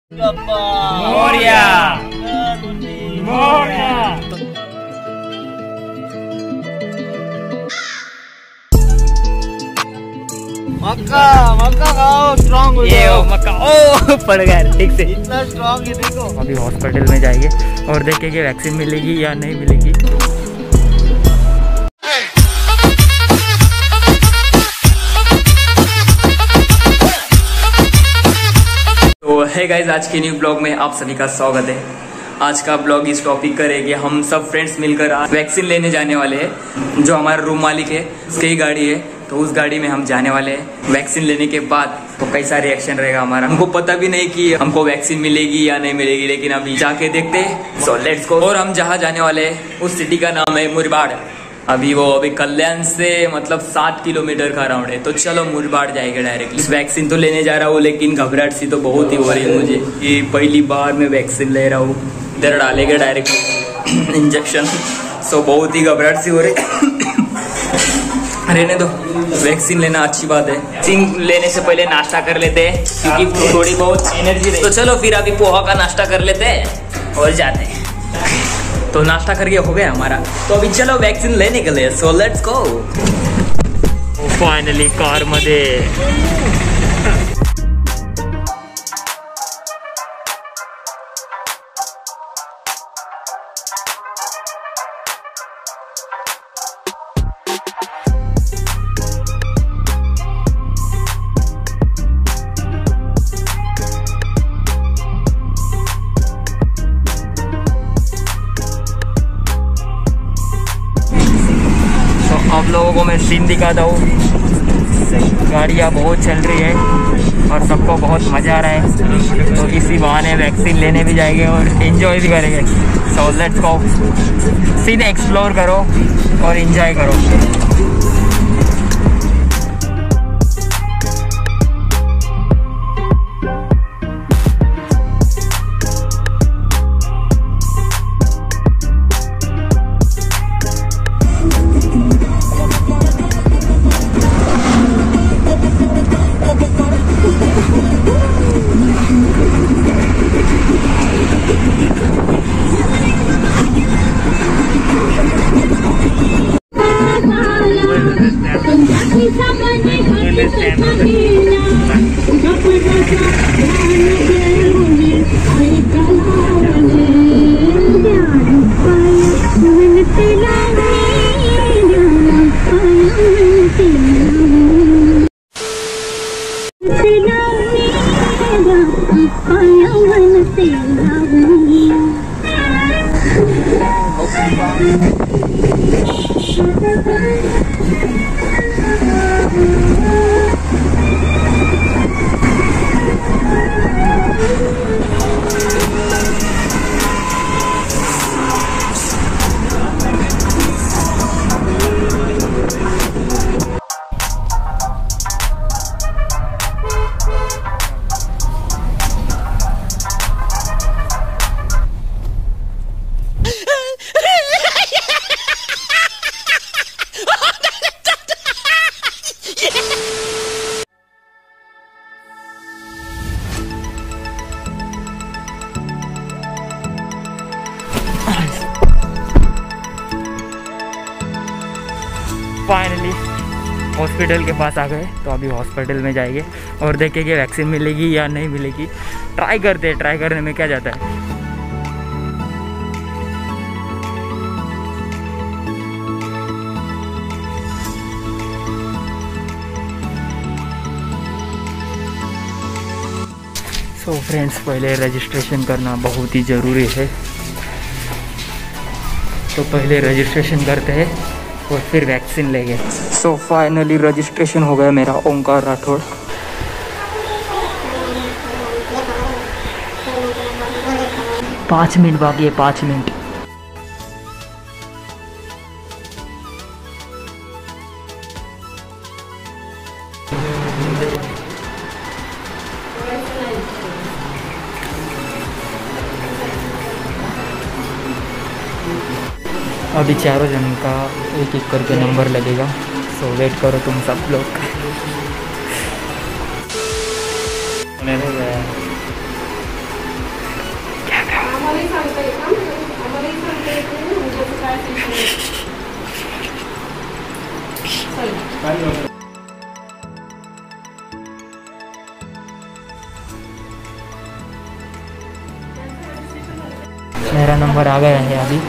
मोरिया मोरिया। मक्का मक्का खाओ, स्ट्रॉन्ग हो जाओ। मक्का ओ पड़ गया ठीक से। इतना स्ट्रॉन्ग है देखो। अभी हॉस्पिटल में जाएंगे और देखेंगे वैक्सीन मिलेगी या नहीं मिलेगी। तो है गाइज, आज के न्यू ब्लॉग में आप सभी का स्वागत है। आज का ब्लॉग इस टॉपिक पर है कि हम सब फ्रेंड्स मिलकर आज वैक्सीन लेने जाने वाले हैं। जो हमारा रूम मालिक है उसकी ही गाड़ी है, तो उस गाड़ी में हम जाने वाले हैं। वैक्सीन लेने के बाद तो कैसा रिएक्शन रहेगा हमारा, हमको पता भी नहीं कि हमको वैक्सीन मिलेगी या नहीं मिलेगी, लेकिन अभी जाके देखते हैं। So let's go. और हम जहाँ जाने वाले हैं उस सिटी का नाम है मुरबाड़। अभी कल्याण से मतलब 7 किलोमीटर का राउंड है, तो चलो मुरबाड़ जाएगा डायरेक्टली। वैक्सीन तो लेने जा रहा हूँ, लेकिन घबराहट सी तो बहुत ही हो रही है मुझे। ये पहली बार मैं वैक्सीन ले रहा हूँ, इधर डालेंगे डायरेक्ट इंजेक्शन। सो बहुत ही घबराहट सी हो रही। रहने दो, वैक्सीन लेना अच्छी बात है। वैक्सीन लेने से पहले नाश्ता कर लेते हैं, क्योंकि थोड़ी बहुत एनर्जी रही। तो चलो फिर अभी पोहा का नाश्ता कर लेते हैं और जाते हैं। तो नाश्ता करके हो गया हमारा, तो अभी चलो वैक्सीन लेने के लिए। So let's go. Finally car मध्ये आप लोगों को मैं सीन दिखाता हूँ। गाड़ियाँ बहुत चल रही है और सबको बहुत मज़ा आ रहा है, तो इसी बहाने वैक्सीन लेने भी जाएंगे और एंजॉय भी करेंगे। So let's go. Scene explore करो और एंजॉय करो। फाइनली हॉस्पिटल के पास आ गए, तो अभी हॉस्पिटल में जाएंगे और देखेंगे वैक्सीन मिलेगी या नहीं मिलेगी। ट्राई करते हैं, ट्राई करने में क्या जाता है। सो फ्रेंड्स, पहले रजिस्ट्रेशन करना बहुत ही ज़रूरी है, तो पहले रजिस्ट्रेशन करते हैं और फिर वैक्सीन लेंगे। सो फाइनली रजिस्ट्रेशन हो गया मेरा। ओंकार राठौड़। पाँच मिनट बाकी है, 5 मिनट। अभी चारों जन का एक एक करके नंबर लगेगा, सो वेट करो तुम सब लोग। आम्हालाही सांगता येत ना, आम्हालाही सांगता येत नाही ना, उद्याचं काय असेल ते. चला. मेरा नंबर आ गया है अभी।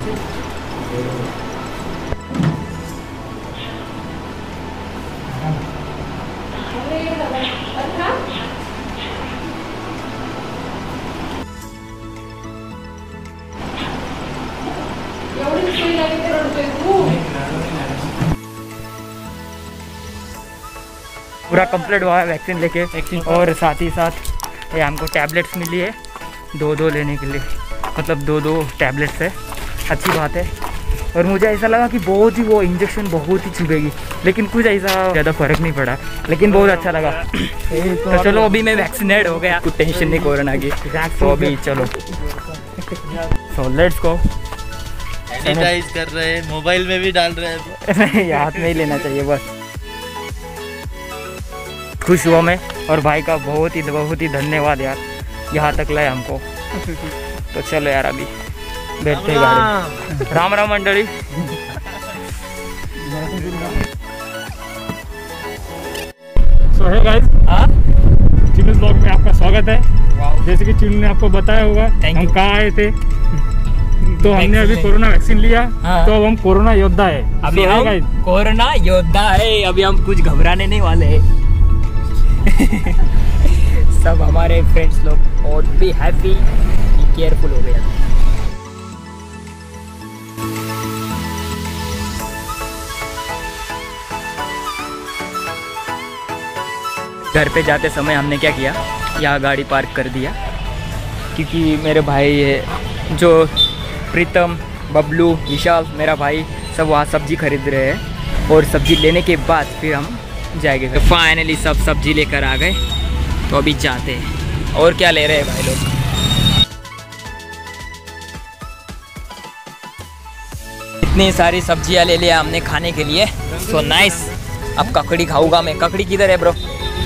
पूरा कंप्लीट हुआ है वैक्सीन लेके, और साथ ही साथ ये हमको टैबलेट्स मिली है 2-2 लेने के लिए, मतलब 2-2 टैबलेट्स है। अच्छी बात है। और मुझे ऐसा लगा कि बहुत ही वो इंजेक्शन बहुत ही चुभेगी, लेकिन कुछ ऐसा ज़्यादा फर्क नहीं पड़ा, लेकिन बहुत अच्छा लगा। तो चलो अभी मैं वैक्सीनेट हो गया, कुछ टेंशन नहीं कोरोना की। तो अभी चलो, सो लेट्स गो। सैनिटाइज कर रहे हैं, मोबाइल में भी डाल रहे हैं। हाथ में ही लेना चाहिए बस। खुश हुआ मैं, और भाई का बहुत ही धन्यवाद यार, यहाँ तक लाए हमको। तो चलो यार अभी बैठते गाड़ी। राम राम मंडली। सो है गाइस, चिन्नू ब्लॉग में आपका स्वागत है। जैसे कि चिन्नू ने आपको बताया होगा हम कहाँ आए थे, तो हमने अभी कोरोना वैक्सीन लिया। तो अब हम कोरोना योद्धा है। अभी हम कोरोना योद्धा है, अभी हम कुछ घबराने नहीं वाले हैं। सब हमारे फ्रेंड्स लोग बहुत भी हैप्पी, केयरफुल हो गया। घर पे जाते समय हमने क्या किया, यहाँ गाड़ी पार्क कर दिया, क्योंकि मेरे भाई है जो प्रीतम, बबलू, विशाल, मेरा भाई सब वहाँ सब्जी खरीद रहे हैं, और सब्जी लेने के बाद फिर हम जाएंगे। तो फाइनली सब सब्जी लेकर आ गए, तो अभी जाते हैं। और क्या ले रहे हैं भाई लोग? इतनी सारी सब्जियां ले लिया हमने खाने के लिए, सो नाइस। अब ककड़ी खाऊंगा मैं। ककड़ी किधर है ब्रो?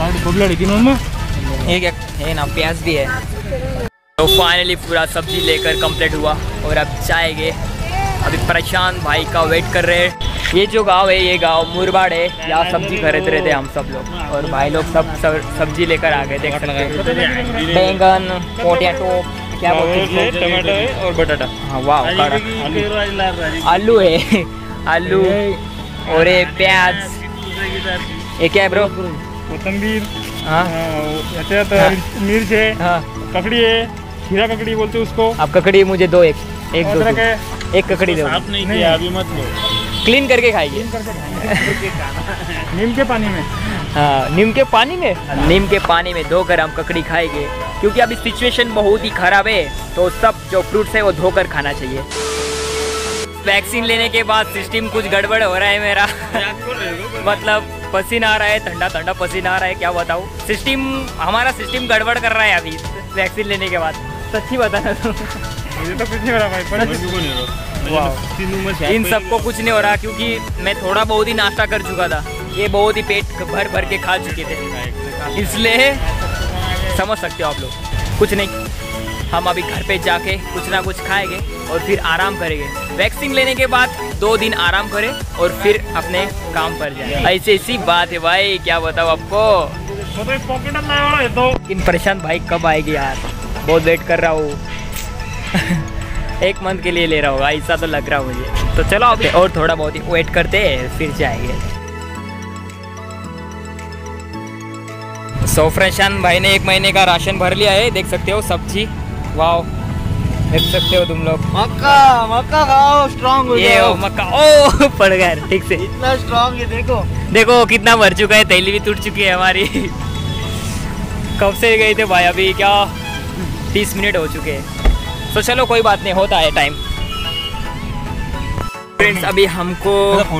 ये ना प्याज भी है। तो फाइनली पूरा सब्जी लेकर कंप्लीट हुआ, और अब जाएंगे। अभी प्रशांत भाई का वेट कर रहे हैं। ये जो गांव है, ये गांव मुरबाड़ है, यहाँ सब्जी खरीद रहे थे हम सब लोग, और भाई लोग सब सब्जी लेकर आ गए। देख सकते हैं बैंगन, पोटैटो, क्या बोलते हैं, टमाटर और बटाटा। हाँ वाह, आलू है, आलू और ये प्याज। ये क्या है ब्रो? कोतंबीर, हाँ, मिर्च है, हाँ, ककड़ी है, खीरा ककड़ी बोलते हैं उसको। आप ककड़ी मुझे दो, एक दो, एक ककड़ी दो। आप नहीं किया अभी, मत लो, क्लीन करके खाइए। नीम के पानी में। हाँ, नीम के पानी में, नीम के पानी में धोकर हम ककड़ी खाएंगे, क्योंकि अभी सिचुएशन बहुत ही खराब है, तो सब जो फ्रूट्स है वो धोकर खाना चाहिए। वैक्सीन लेने के बाद सिस्टम कुछ गड़बड़ हो रहा है मेरा। मतलब पसीना आ रहा है, ठंडा ठंडा पसीना आ रहा है, क्या बताऊँ। हमारा सिस्टम गड़बड़ कर रहा है अभी वैक्सीन लेने के बाद। सच्ची बताना तो मुझे तो कुछ नहीं हो रहा भाई। इन सबको कुछ नहीं हो रहा, क्योंकि मैं थोड़ा बहुत ही नाश्ता कर चुका था, ये बहुत ही पेट भर भर के खा चुके थे, इसलिए समझ सकते हो आप लोग। कुछ नहीं, हम अभी घर पे जाके कुछ ना कुछ खाएंगे और फिर आराम करेंगे। वैक्सीन लेने के बाद 2 दिन आराम करें और फिर अपने काम पर जाए। ऐसी बात है भाई, क्या बताऊँ आपको। लेकिन प्रशांत भाई कब आएगी यार, बहुत वेट कर रहा हूँ। 1 मंथ के लिए ले रहा होगा, ऐसा तो लग रहा मुझे। तो चलो अभी और थोड़ा बहुत ही वेट करते हैं, फिर जाएंगे। सो प्रशांत भाई ने 1 महीने का राशन भर लिया है, देख सकते हो सब्जी। वाह, देख सकते हो तुम लोग। मक्का खाओ, स्ट्रॉन्ग हो ये जाओ। मक्का, ओ पड़ गया ठीक से। इतना स्ट्रॉन्ग है, देखो देखो कितना भर चुका है, थैली भी टूट चुकी है हमारी। कब से गए थे भाई, अभी क्या 30 मिनट हो चुके हैं। तो चलो कोई बात नहीं, होता है टाइम। फ्रेंड्स अभी हमको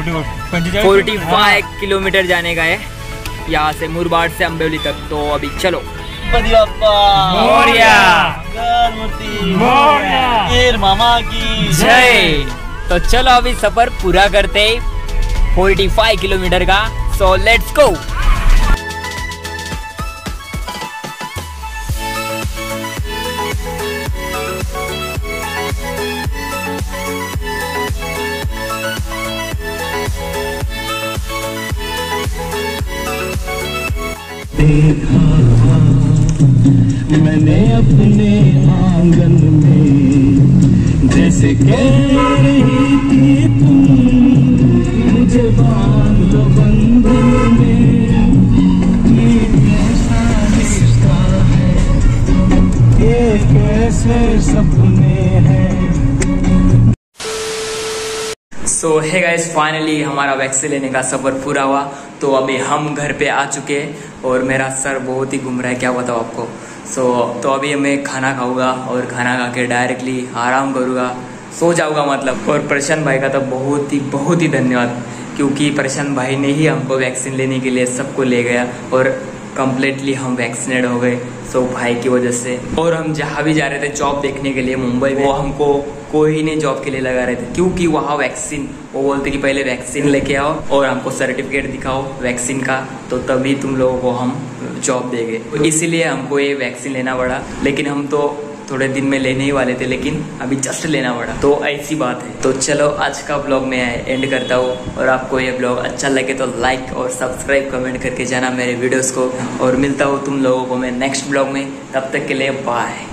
45 किलोमीटर जाने का है, यहाँ से मुरबाड़ से अम्बेवली तक। तो अभी चलो। मोरिया, मामा की जय। तो चलो अभी सफर पूरा करते 45 किलोमीटर का। So let's go. देखा मैंने अपने आंगन में, जैसे कह रही थी तुम मुझे बांध लो बंधन में, ये कैसा रिश्ता है, ये कैसे सपने हैं। सो है गाइस, फाइनली हमारा वैक्सीन लेने का सफर पूरा हुआ। तो अभी हम घर पे आ चुके हैं और मेरा सर बहुत ही घूम रहा है, क्या बताऊँ आपको। तो अभी मैं खाना खाऊंगा और खाना खा के डायरेक्टली आराम करूँगा, सो जाऊँगा मतलब। और प्रशांत भाई का तो बहुत ही धन्यवाद, क्योंकि प्रशांत भाई ने ही हमको वैक्सीन लेने के लिए सबको ले गया और कम्प्लीटली हम वैक्सीनेट हो गए सो भाई की वजह से। और हम जहाँ भी जा रहे थे जॉब देखने के लिए मुंबई में, वो हमको कोई नहीं जॉब के लिए लगा रहे थे, क्योंकि वहाँ वैक्सीन, वो बोलते कि पहले वैक्सीन लेके आओ और हमको सर्टिफिकेट दिखाओ वैक्सीन का, तो तभी तुम लोगों को हम जॉब देंगे। इसीलिए हमको ये वैक्सीन लेना पड़ा, लेकिन हम तो थोड़े दिन में लेने ही वाले थे, लेकिन अभी जस्ट लेना पड़ा, तो ऐसी बात है। तो चलो आज का ब्लॉग मैं एंड करता हूँ, और आपको ये ब्लॉग अच्छा लगे तो लाइक और सब्सक्राइब कमेंट करके जाना मेरे वीडियोस को, और मिलता हूँ तुम लोगों को मैं नेक्स्ट ब्लॉग में। तब तक के लिए बाय।